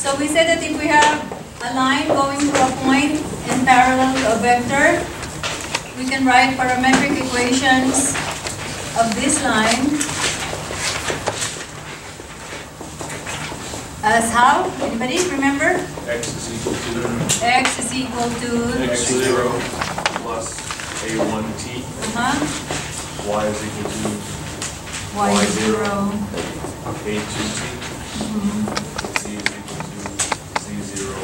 So we said that if we have a line going through a point and parallel to a vector, we can write parametric equations of this line as how? Anybody remember? X is equal to x0 plus a1t. Y is equal to y0 a2t. Z is equal to z0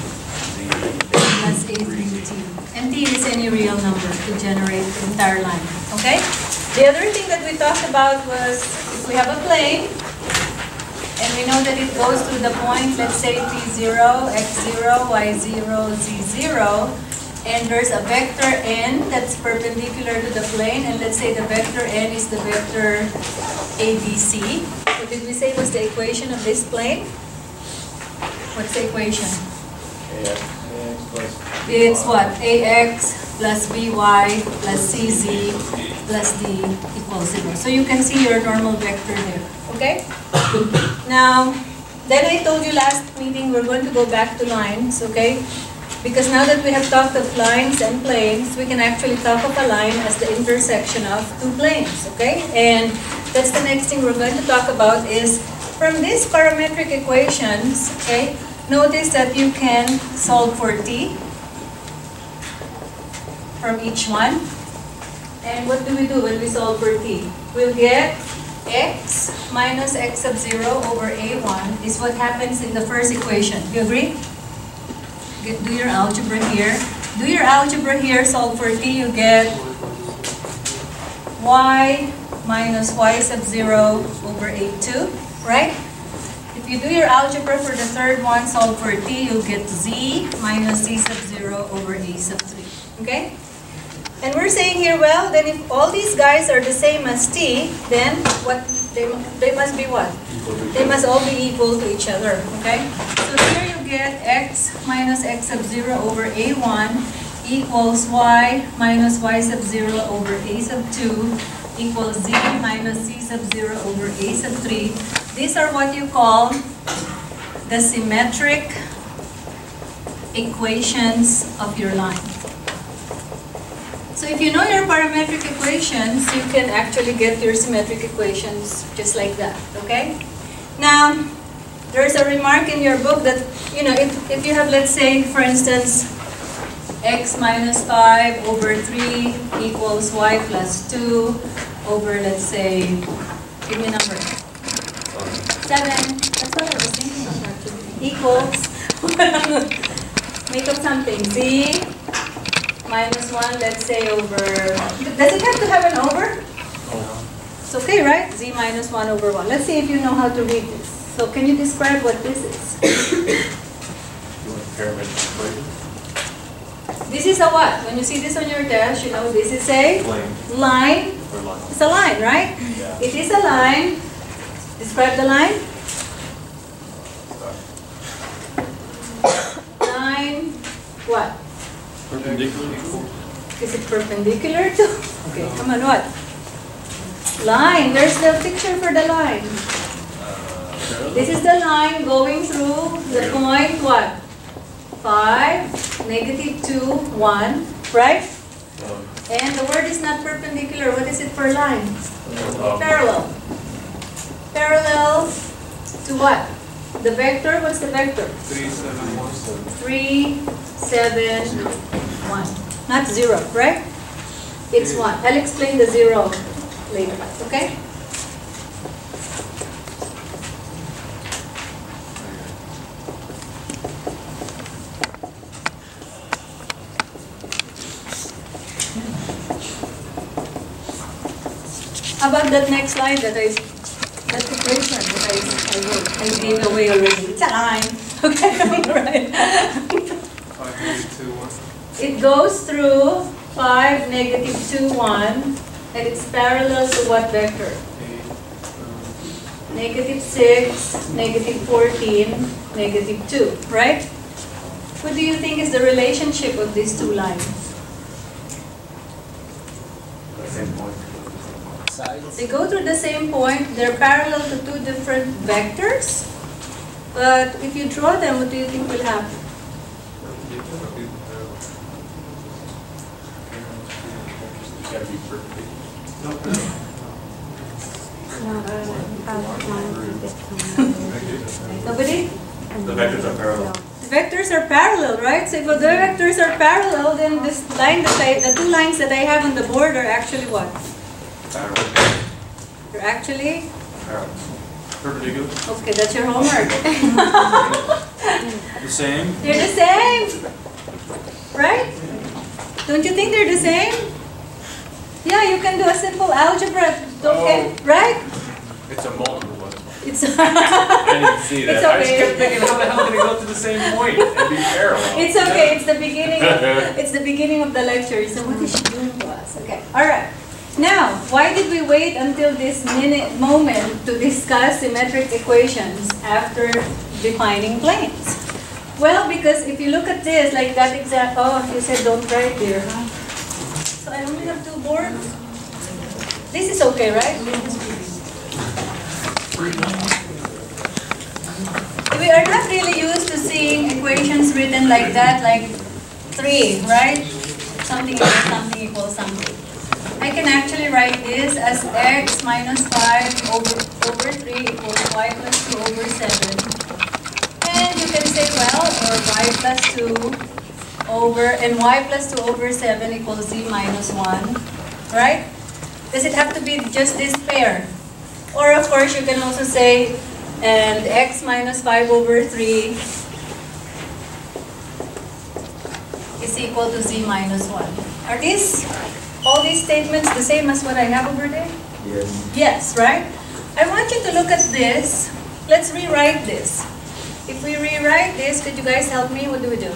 plus a3t. And t is any real number to generate the entire line. Okay? The other thing that we talked about was if we have a plane and we know that it goes through the point, let's say t0, x0, y0, z0, and there's a vector n that's perpendicular to the plane, and let's say the vector n is the vector ABC. What did we say was the equation of this plane? What's the equation? It's what? AX plus BY plus CZ plus D equals 0. So you can see your normal vector there. Okay? Now, then I told you last meeting we're going to go back to lines, okay? Because now that we have talked of lines and planes, we can actually talk of a line as the intersection of two planes, okay? And that's the next thing we're going to talk about is from these parametric equations, okay? Notice that you can solve for t from each one. And what do we do when we solve for t? We'll get x minus x sub 0 over a1 is what happens in the first equation. You agree? Do your algebra here. Do your algebra here, solve for t, you get y minus y sub 0 over a2, right? If you do your algebra for the third one, solve for t, you'll get z minus z sub 0 over a sub 3, okay? And we're saying here, well, then if all these guys are the same as t, then what they must be what? They must all be equal to each other, okay? So here you get x minus x sub 0 over a1 equals y minus y sub 0 over a sub 2 equals z minus z sub 0 over a sub 3. These are what you call the symmetric equations of your line. So if you know your parametric equations, you can actually get your symmetric equations just like that, okay? Now, there's a remark in your book that, you know, if you have, let's say, for instance, x minus 5 over 3 equals y plus 2 over, let's say, give me a number. 7. That's what I was thinking of actually. Equals, make up something. Z minus 1, let's say, over, does it have to have an over? It's okay, right? Z minus 1 over 1. Let's see if you know how to read this. So can you describe what this is? You want parametric equation? This is a what? When you see this on your test, you know this is a line. It's a line, right? Yeah. It is a line. Describe the line. Line, what? Perpendicular. Is it perpendicular to? Okay, come on, what? Line. There's the picture for the line. This is the line going through the point, what? 5, negative 2, 1, right? And the word is not perpendicular. What is it for line? Parallel. Parallel to what? The vector, what's the vector? 3, 7, 1, 7. 3, 7, 1. Not 0, right? It's 1. I'll explain the 0 later, okay? How about that next slide that that equation that I gave away already? It's a line. Okay, right. 5, negative 2, 1. It goes through 5, negative 2, 1, and it's parallel to what vector? Negative 6, negative 14, negative 2, right? What do you think is the relationship of these two lines? Same point. They go through the same point. They're parallel to two different vectors. But if you draw them, what do you think will happen? It's gotta be perfect. Nobody? The vectors are parallel. The vectors are parallel, right? So if the vectors are parallel, then this line the two lines that I have on the board are actually what? Parallel. They're actually? Parallel. Perpendicular. Okay, that's your homework. The same. They're the same, right? Don't you think they're the same? Yeah, you can do a simple algebra, okay, right? It's a multiple one. It's I didn't see that. It's I just okay. kept thinking, how the hell can it go to the same point and be parallel? It's okay. It's the beginning. It's the beginning of the lecture. So what is she doing to us? Okay. All right. Now, why did we wait until this moment to discuss symmetric equations after defining planes? Well, because if you look at this, like that example, oh, you said don't write there, huh? So I only have 2 boards. This is okay, right? We are not really used to seeing equations written like that, like 3, right? Something equals something equals something. I can actually write this as x minus 5 over 3 equals y plus 2 over 7. And you can say, well, or y plus 2 over, and y plus 2 over 7 equals z minus 1, right? Does it have to be just this pair? Or of course, you can also say, and x minus 5 over 3 is equal to z minus 1. Are all these statements the same as what I have over there? Yes. Yes, right? I want you to look at this. Let's rewrite this. If we rewrite this, could you guys help me? What do we do?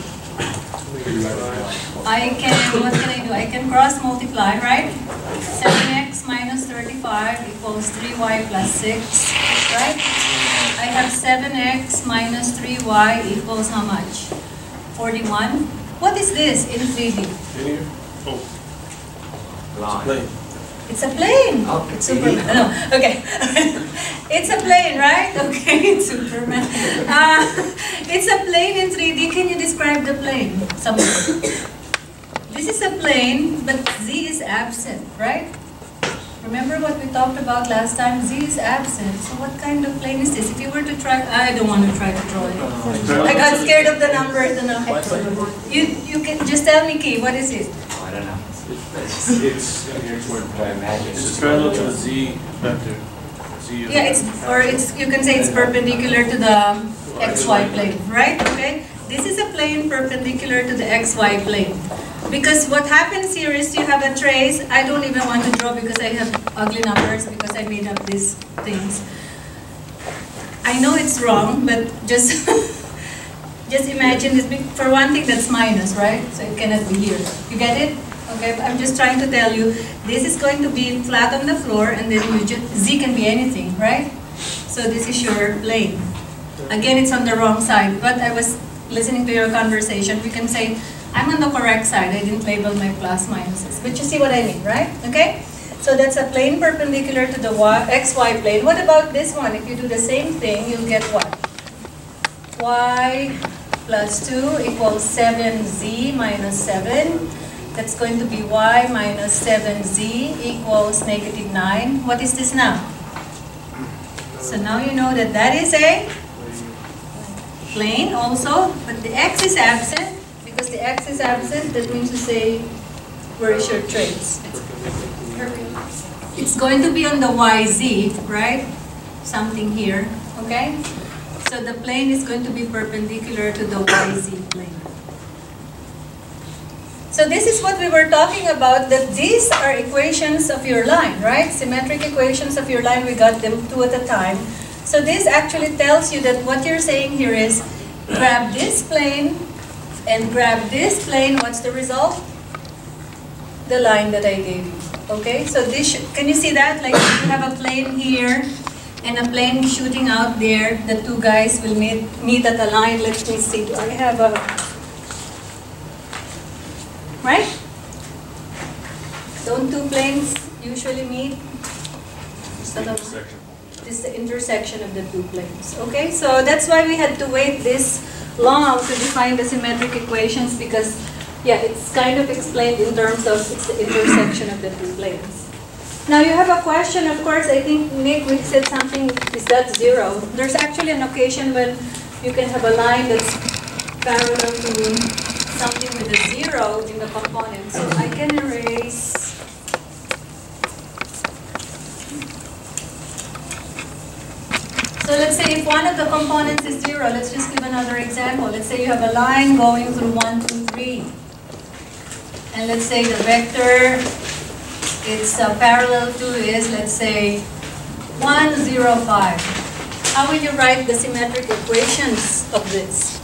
What can I do? I can cross multiply, right? 7x minus 35 equals 3y plus 6, right? I have 7x minus 3y equals how much? 41. What is this in 3D? Linear? Oh. Line. It's a plane. Oh, It's Superman. No, okay. It's a plane, right? Okay, it's Superman. It's a plane in 3D. Can you describe the plane? Somewhere. This is a plane, but z is absent, right? Remember what we talked about last time? Z is absent. So what kind of plane is this? If you were to try, I don't want to try to draw it. I got scared of the numbers. You can just tell me, Key, what is it? I don't know. It's parallel to the z vector. Z is Yeah, you can say it's perpendicular to the xy plane, right? Okay. This is a plane perpendicular to the xy plane. Because what happens here is you have a trace. I don't even want to draw because I have ugly numbers because I made up these things. I know it's wrong, but just just imagine this. For one thing, that's minus, right? So it cannot be here. You get it? Okay, I'm just trying to tell you, this is going to be flat on the floor, and then z can be anything, right? So this is your plane. Again, it's on the wrong side, but I was listening to your conversation. We can say, I'm on the correct side. I didn't label my plus minuses, but you see what I mean, right? Okay? So that's a plane perpendicular to the xy plane. What about this one? If you do the same thing, you'll get what? Y plus 2 equals 7z minus 7. That's going to be y minus 7z equals negative 9. What is this now? So now you know that that is a plane also, but the x is absent. Because the x is absent, that means to say, where is your trace? It's going to be on the yz, right? Something here, okay? So the plane is going to be perpendicular to the yz plane. So this is what we were talking about, that these are equations of your line, right? Symmetric equations of your line, we got them 2 at a time. So this actually tells you that what you're saying here is, grab this plane and grab this plane. What's the result? The line that I gave you, okay? So this, can you see that? Like if you have a plane here and a plane shooting out there, the two guys will meet at a line. Let me see, do I have a... Right? Don't two planes usually meet? Section. This is the intersection of the two planes. Okay, so that's why we had to wait this long to define the symmetric equations, because yeah, it's kind of explained in terms of it's the intersection of the two planes. Now you have a question, of course. I think Nick, we said something, is that zero? There's actually an occasion when you can have a line that's parallel to something with a zero in the component. So I can erase. So let's say if one of the components is zero, let's just give another example. Let's say you have a line going through 1, 2, 3. And let's say the vector it's parallel to is, let's say, 1, 0, 5. How will you write the symmetric equations of this?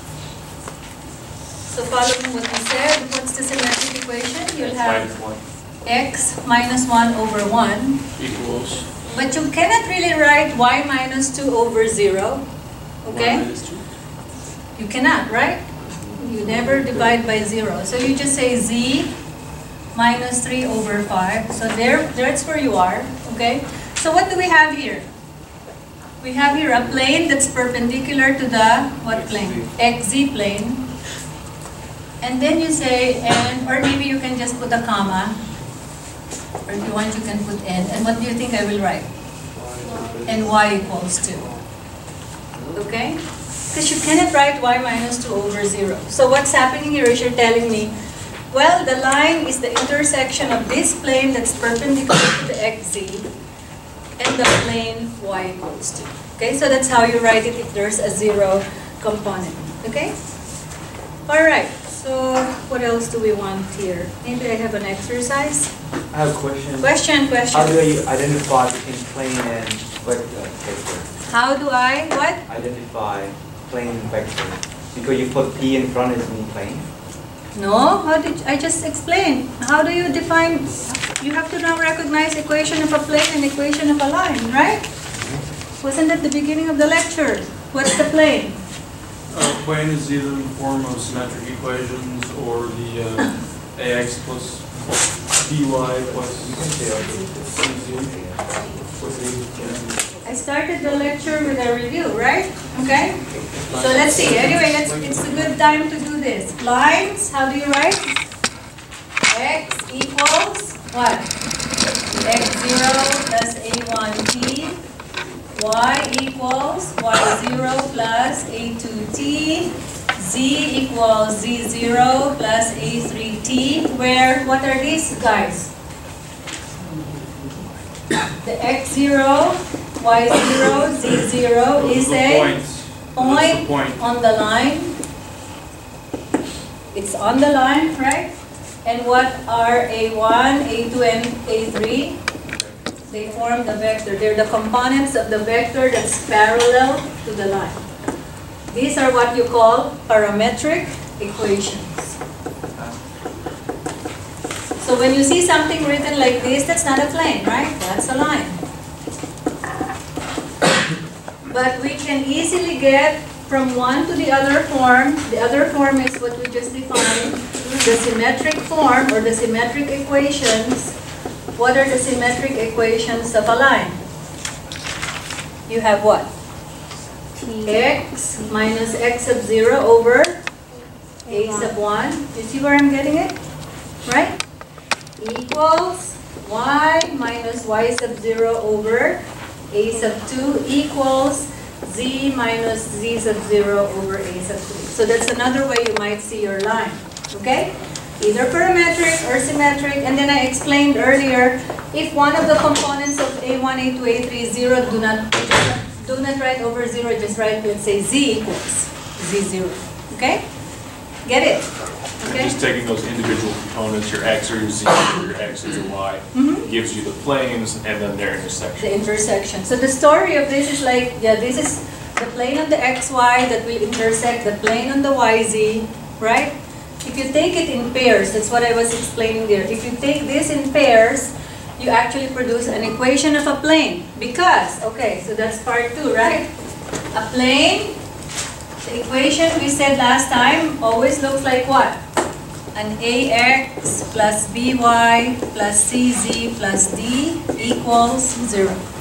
So following what we said, what's the symmetric equation? You'll have x minus 1 over 1 equals. But you cannot really write y minus 2 over 0. Okay? You cannot, right? You never divide by 0. So you just say z minus 3 over 5. So that's where you are. Okay? So what do we have here? We have here a plane that's perpendicular to the what plane? XZ plane. And then you say, and, or maybe you can just put a comma. Or if you want, you can put n. And what do you think I will write? And y equals 2. Okay? Because you cannot write y minus 2 over 0. So what's happening here is you're telling me, well, the line is the intersection of this plane that's perpendicular to the xz and the plane y equals 2. Okay? So that's how you write it if there's a 0 component. Okay? Alright. So, what else do we want here? Maybe I have an exercise. I have a question. Question. How do you identify between plane and vector? How do I, what? Identify plane and vector. Because you put P in front, is mean plane? No, how did I just explain? How do you define, you have to now recognize equation of a plane and equation of a line, right? Wasn't that the beginning of the lecture? What's the plane? Plane is either in the form of symmetric equations or the ax plus by plus I started the lecture with a review, right? Okay? So let's see. Anyway, it's a good time to do this. Lines, how do you write? X equals what? X0 plus A1t. Y equals Y0 plus A2t. Z equals Z0 plus A3t. Where, what are these guys? The X0, Y0, Z0 is a point on the line. It's on the line, right? And what are A1, A2, and A3? They form the vector. They're the components of the vector that's parallel to the line. These are what you call parametric equations. So when you see something written like this, that's not a plane, right? That's a line. But we can easily get from one to the other form. The other form is what we just defined, the symmetric form or the symmetric equations. What are the symmetric equations of a line? You have what? X minus x sub 0 over a sub 1. You see where I'm getting it? Right? Equals y minus y sub 0 over a sub 2 equals z minus z sub 0 over a sub 3. So that's another way you might see your line. Okay? Either parametric or symmetric. And then I explained earlier, if one of the components of A1, A2, A3 is 0, do not write over 0, just write, let's say, z equals z0. Okay? Get it? Okay? Just taking those individual components, your x or your z or your x or your y, gives you the planes and then their intersection. The intersection. So the story of this is like, yeah, this is the plane on the xy that will intersect the plane on the yz, right? If you take it in pairs, that's what I was explaining there. If you take this in pairs, you actually produce an equation of a plane. Because, okay, so that's part 2, right? A plane, the equation we said last time always looks like what? An ax plus by plus cz plus d equals 0.